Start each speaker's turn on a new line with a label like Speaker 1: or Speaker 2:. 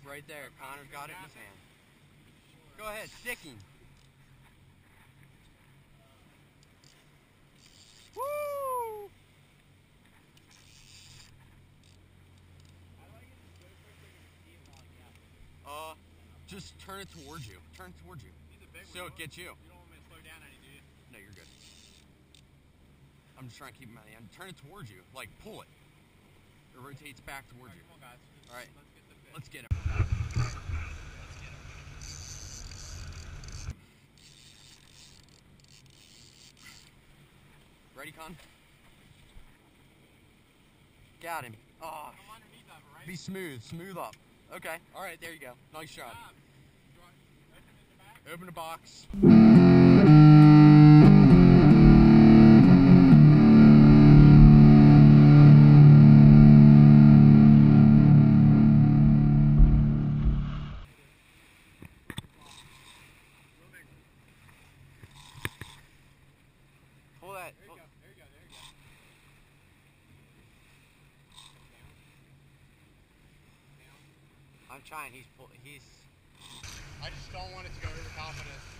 Speaker 1: Right there. Connor's got it in his hand. Go ahead, stick him. Woo! Just turn it towards you. Turn it towards you. So it gets you.
Speaker 2: You don't want me to slow down any, do you?
Speaker 1: No, you're good. I'm just trying to keep him out of the end. Turn it towards you. Like, pull it. It rotates back towards you.
Speaker 2: Come on, guys.
Speaker 1: Alright.
Speaker 2: Let's get the
Speaker 1: Let's get
Speaker 2: fish.
Speaker 1: him. Ready, Con? Got him. Oh.
Speaker 2: Come underneath of it, right?
Speaker 1: Be smooth. Smooth up. Okay. Alright, there you go. Nice job. Open the box. Pull that.
Speaker 2: There you go. There you go. There you go.
Speaker 1: I'm trying. He's.
Speaker 2: I just don't want it to go over the top of this.